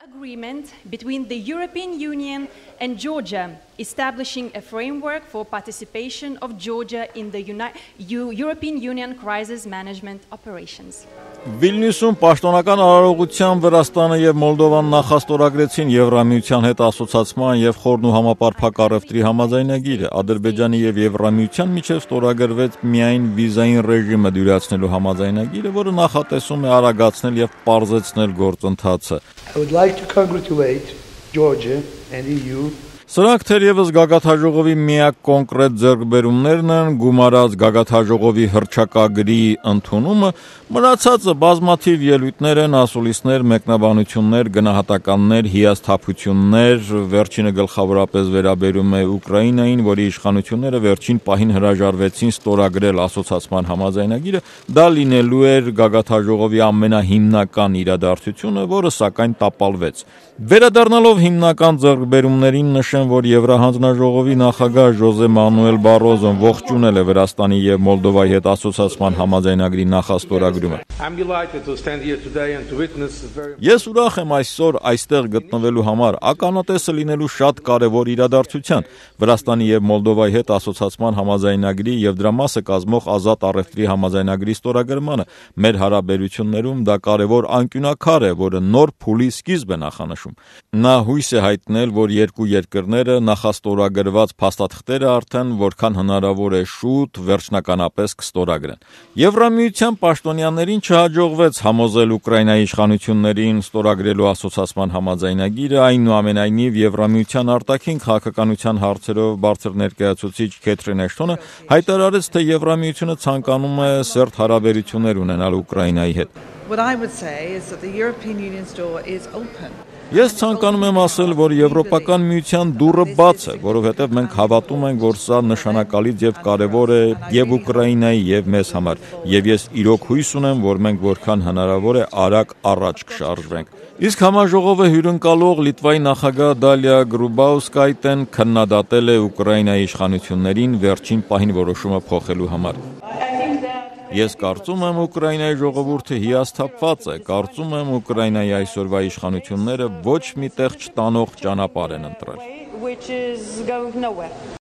Agreement between the European Union and Georgia establishing a framework for participation of Georgia in the European Union crisis management operations. Վիլնյուսում պաշտոնական արարողությամբ Վրաստանը եւ Մոլդովան նախաստորագրեցին Եվրամիության հետ ասոցացման եւ խորն ու համապարփակ առևտրի համաձայնագիրը։ Ադրբեջանի եւ Եվրամիության միջև ստորագրվեց միայն վիզային ռեժիմը դյուրացնելու համաձայնագիրը, որը նախատեսում է արագացնել եւ պարզեցնել գործընթացը։ I would like to congratulate Georgia and EU. Սրանք թերևս գագաթնաժողովի միակ կոնկրետ ձեռքբերումներն են, գումարած գագաթնաժողովի հռչակագրի ընդունումը, մնացածը բազմաթիվ ելույթներ են, ասուլիսներ, մեկնաբանություններ, գնահատականներ, հիասթափություններ, վերջինը գլխավորապես վերաբերում է Ուկրաինային, որի իշխանությունները վերջին պահին հրաժարվեցին ստորագրել ասոցացման համաձայնագիրը, դա լինելու էր գագաթնաժողովի ամենահիմնական իրադարձությունը, որը սակայն տապալվեց։ Վերադառնալով հիմնական ձեռքբերումներին նշեմ, որ Եվրահանձնաժողովի նախագահ Ժոզե Մանուել Բարոզոն ողջունել է Վրաստանի եւ Մոլդովայի հետ ասոցացման համաձայնագրի նախաստորագրումը։ Ես ուրախ եմ այսօր այստեղ գտնվելու համար, ականատեսը լինելու շատ կարևոր իրադարձության, Վրաստանի եւ Մոլդովայի հետ ասոցացման համաձայնագրի եւ դրա մասը կազմող ազատ առևտրի համաձայնագրի ստորագրմանը։ Մեր հարաբերություններում դա կարևոր անկյունաքար է, որը նոր փուլի սկիզբ է նախանշում։ Նա հույս է հայտնել, որ երկու երկրները նախաստորագրված փաստաթղթերը արդեն որքան հնարավոր է շուտ վերջնականապես կստորագրեն։ Եվրամիության պաշտոնյաներին չհաջողվեց համոզել Ուկրաինայի իշխանություններին ստորագրելու ասոցացման համաձայնագիրը, այնուամենայնիվ Եվրամիության արտաքին քաղաքականության հարցերով բարձր ներկայացուցիչ Քեթրին Էշթոնը հայտարարեց, թե Եվրամիությունը ցանկանում է սերտ հարաբերություններ ունենալ Ուկրաինայի հետ։ What I would say is that the European Union's door is open. Ես ցանկանում եմ ասել, որ Եվրոպական միության դուռը բաց է, որովհետև մենք հավատում ենք, որ սա նշանակալից եւ կարեւոր է եւ Ուկրաինայի եւ մեզ համար, եւ ես իրոք հույս ունեմ, որ մենք որքան հնարավոր է արագ առաջ կշարժվենք։ Իսկ համաժողովը հյուրընկալող Լիտվայի նախագահ Դալիա Գրուբաուսկայտեն քննադատել է Ուկրաինայի իշխանություններին վերջին պահին որոշումը փոխելու համար։ Ես կարծում եմ Ուկրաինայի ժողովուրդը հիասթափված է, կարծում եմ Ուկրաինայի այսօրվա իշխանությունները ոչ մի տեղ չտանող ճանապարհ են ընտրել։